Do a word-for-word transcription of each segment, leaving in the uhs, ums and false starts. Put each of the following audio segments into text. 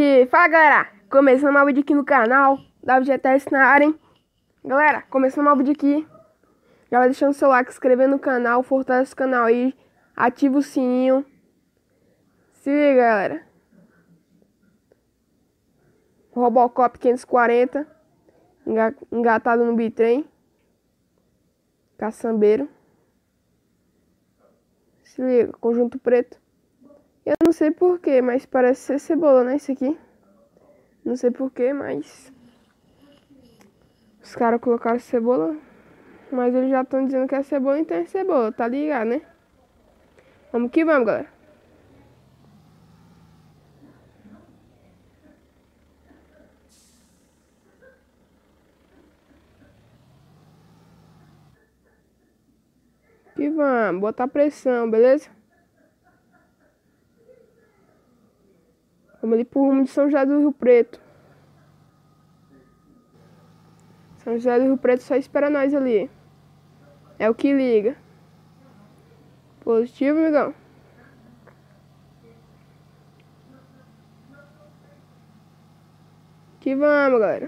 E fala, galera, começando mais um vídeo aqui no canal da G T S na área, hein? Galera, começando mais um vídeo aqui. Já vai deixando o seu like, se inscrever no canal, fortalece o canal aí, ativa o sininho. Se liga, galera. Robocop quinhentos e quarenta, engatado no bitrem. Caçambeiro. Se liga, conjunto preto. Eu não sei porquê, mas parece ser cebola, né, isso aqui. Não sei porquê, mas os caras colocaram cebola. Mas eles já estão dizendo que é cebola, então é cebola, tá ligado, né? Vamos que vamos, galera. Que vamos, botar pressão, beleza? Vamos ali pro rumo de São José do Rio Preto. São José do Rio Preto só espera nós ali. É o que liga. Positivo, amigão? Que vamos, galera.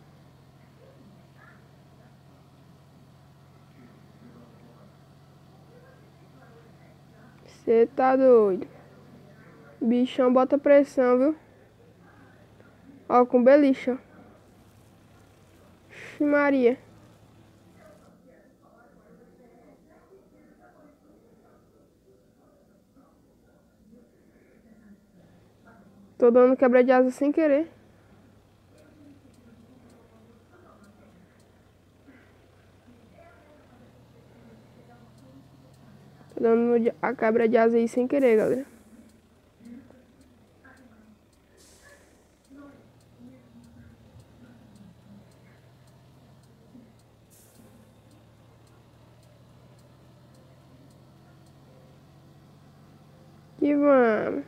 Cê tá doido. Bichão bota pressão, viu? Ó, com beliche, ó. Ixi, Maria. Tô dando quebra de asa sem querer. Tô dando a quebra de asa aí sem querer, galera. Que vamos.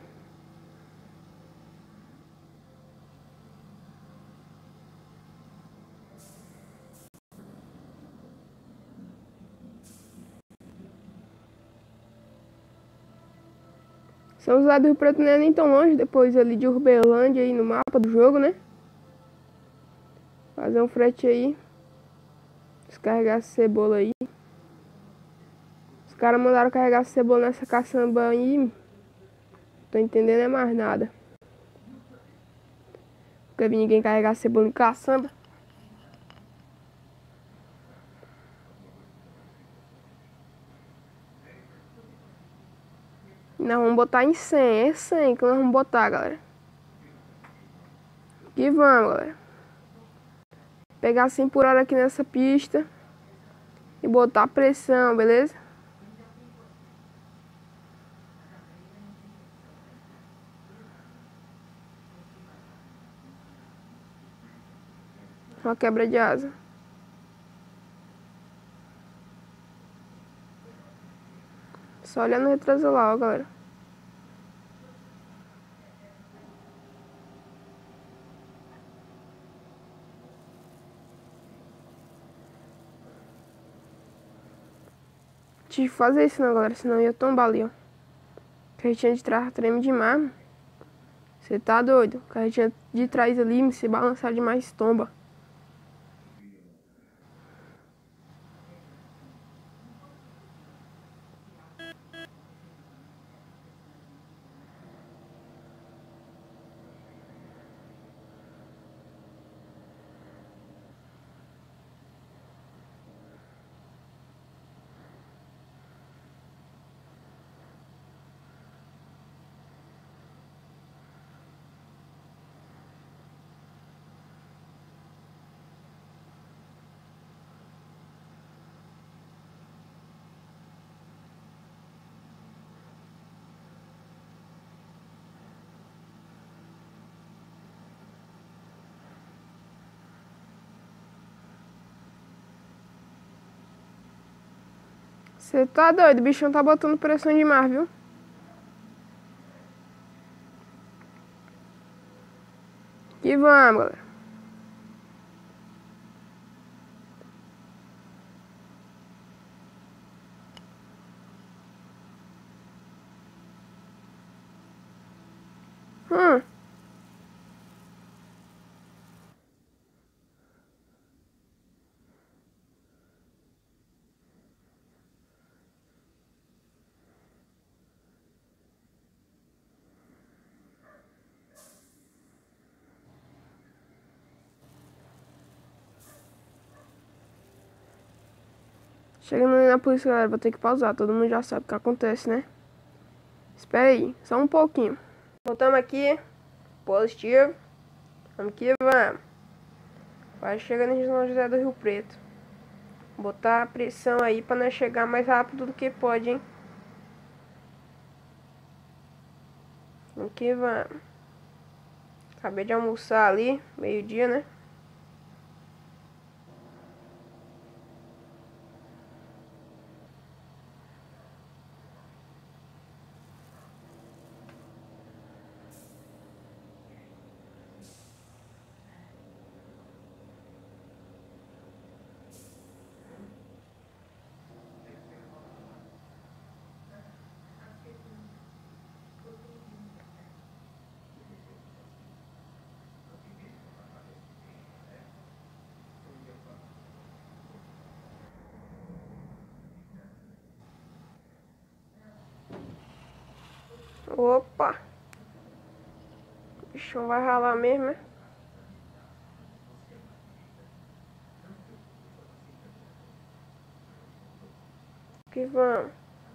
São José do Rio Preto não é nem tão longe, depois ali de Uberlândia aí no mapa do jogo, né? Fazer um frete aí. Descarregar essa cebola aí. Os caras mandaram carregar essa cebola nessa caçamba aí. Tô entendendo é mais nada. Nunca vi ninguém carregar cebola em caçamba. Nós vamos botar em cem, é cem que nós vamos botar, galera. Que vamos, galera. Pegar cem por hora aqui nessa pista. E botar pressão, beleza? Uma quebra de asa. Só olhando o retrovisor lá, ó, galera. Tive que fazer isso não, galera, senão eu ia tombar ali, ó. Carretinha de trás treme demais. Você tá doido? Carretinha de trás ali, se balançar demais, tomba. Você tá doido, o bichão tá botando pressão demais, viu? Que vamos, galera. Hum. Chegando ali na polícia, galera, vou ter que pausar. Todo mundo já sabe o que acontece, né? Espera aí, só um pouquinho. Voltamos aqui. Positivo. Vamos que vamos. Vai chegando em São José do Rio Preto. Botar a pressão aí pra nós chegar mais rápido do que pode, hein? Vamos que vamos. Acabei de almoçar ali, meio-dia, né? Opa! O bichão vai ralar mesmo, né? Que vamos.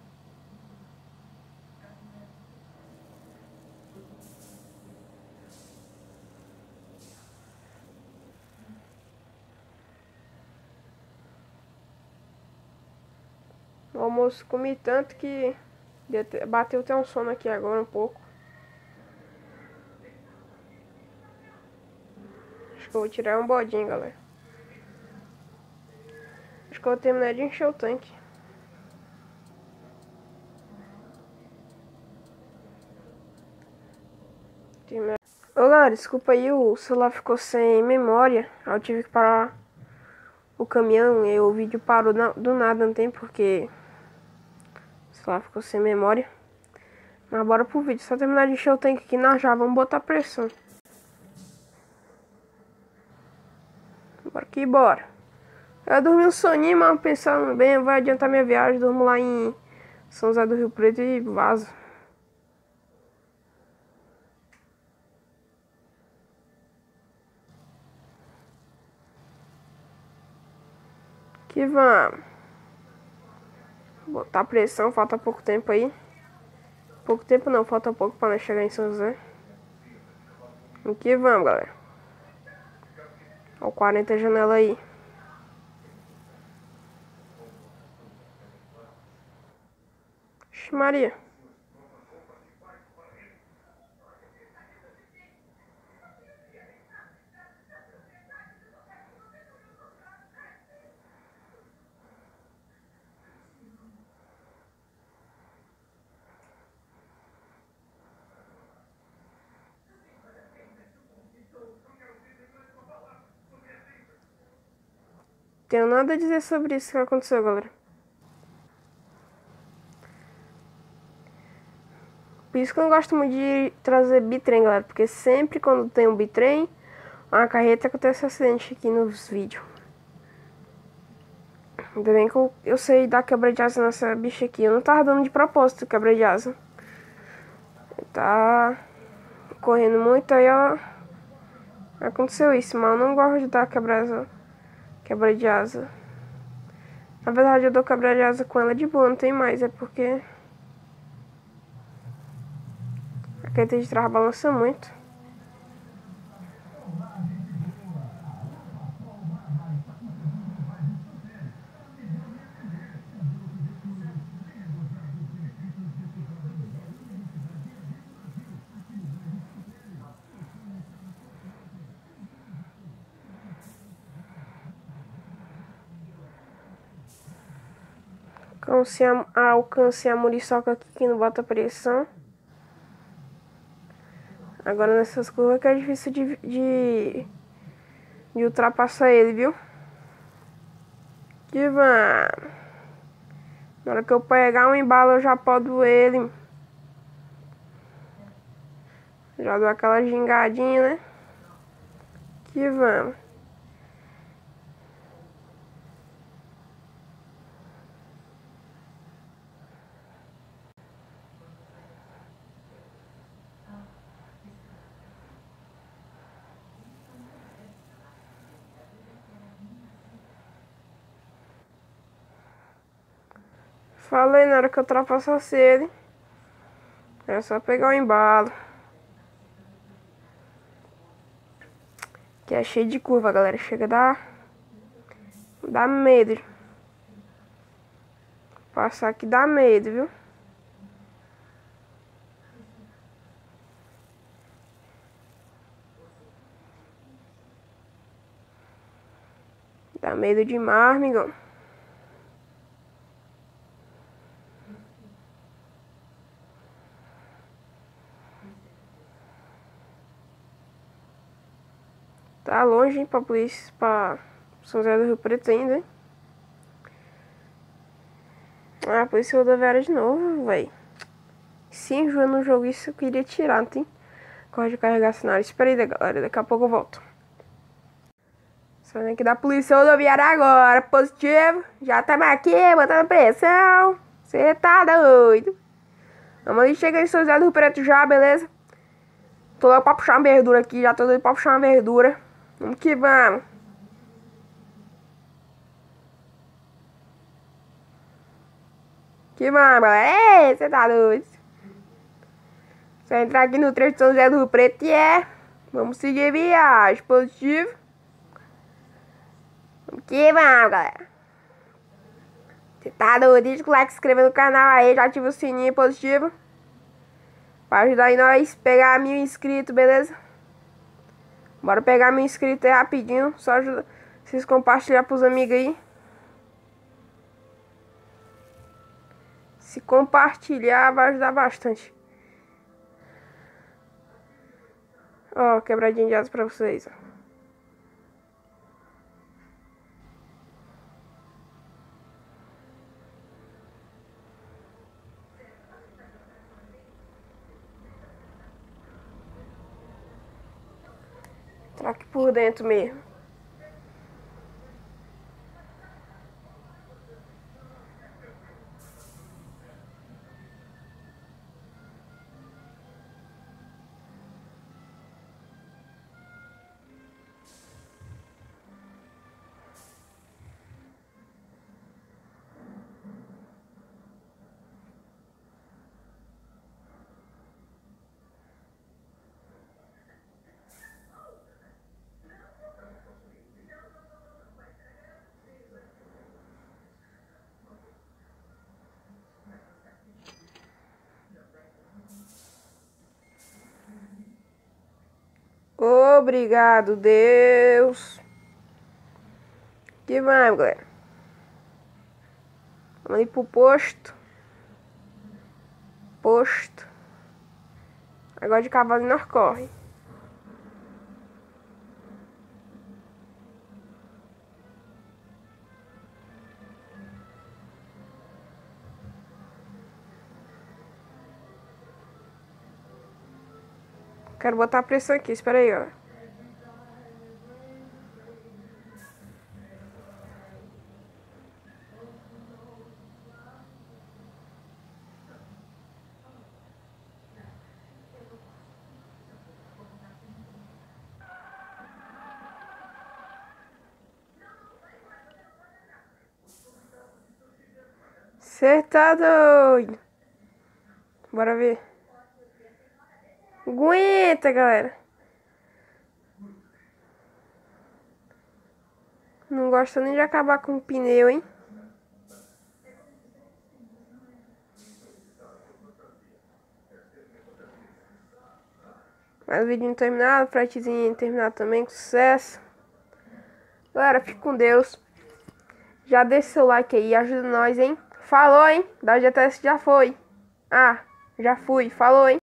O almoço comi tanto que bateu até um sono aqui agora um pouco. Acho que eu vou tirar um bodinho, galera. Acho que eu vou terminar de encher o tanque. Ô galera, desculpa aí, o celular ficou sem memória. Aí eu tive que parar o caminhão e o vídeo parou do nada, não tem porque o celular ficou sem memória. Mas bora pro vídeo, só terminar de encher o tanque aqui nós já vamos botar pressão. Bora que bora. Eu dormi um soninho, mas pensando bem, vai adiantar minha viagem. Durmo lá em São José do Rio Preto e vazo. Que vamos. Botar pressão, falta pouco tempo aí. Pouco tempo não, falta pouco pra nós chegar em São José. Que vamos, galera. Ó, quarenta janela aí. Ixi, Maria. Tenho nada a dizer sobre isso que aconteceu, galera. Por isso que eu não gosto muito de trazer bitrem, galera. Porque sempre quando tem um bitrem, uma carreta, acontece acidente aqui nos vídeos. Ainda bem que eu, eu sei dar quebra de asa nessa bicha aqui. Eu não tava dando de propósito quebra de asa. Tá correndo muito, aí ó, aconteceu isso. Mas eu não gosto de dar quebra, asa, quebra de asa. Na verdade eu dou quebra de asa com ela de boa, não tem mais. É porque a carreta de trás balança muito. Alcancei a muriçoca aqui que não bota pressão. Agora nessas curvas que é difícil de, de, de ultrapassar ele, viu? Que vai. Na hora que eu pegar um embalo eu já podo ele. Já dou aquela gingadinha, né? Que vamos. Falei na hora que eu ultrapassasse ele. Era só pegar o embalo. Que é cheio de curva, galera. Chega a dar... Dá medo. Passar aqui dá medo, viu? Dá medo demais, amigão. Tá longe, hein, pra polícia, pra São José do Rio Preto ainda, hein? Ah, polícia rodoviária de novo, velho. Se enjoa no jogo, isso eu queria tirar, não tem? Corre de carregar sinal. Espera aí, galera, daqui a pouco eu volto. Saindo aqui da polícia rodoviária agora, positivo. Já estamos aqui, botando pressão. Você tá doido. Vamos ali, chega em São José do Rio Preto já, beleza? Tô logo pra puxar uma verdura aqui, já tô doido pra puxar uma verdura. Vamos que vamos. Que vamos, galera. Ei, você tá doido. Só entrar aqui no trecho de São José do Rio Preto e é. Vamos seguir viagem, positivo. Vamos que vamos, galera. Você tá doido? Deixa o like, se inscreva no canal aí, já ativa o sininho positivo. Pra ajudar aí nós a pegar mil inscritos, beleza? Bora pegar mil inscritos aí rapidinho. Só ajuda vocês compartilhar pros amigos aí. Se compartilhar vai ajudar bastante. Ó, quebradinha de asa pra vocês, ó. Entrar aqui por dentro mesmo. Obrigado, Deus. Que vamos, galera. Vamos ali pro posto. Posto. Agora de cavalo nós corre. Quero botar a pressão aqui, espera aí, ó. Cê tá doido. Bora ver. Aguenta, galera. Não gosta nem de acabar com o pneu, hein? Mais o vídeo terminado, fretezinho terminado também com sucesso. Galera, fique com Deus. Já deixa seu like aí, ajuda nós, hein? Falou, hein? Da G T S já foi. Ah, já fui. Falou, hein?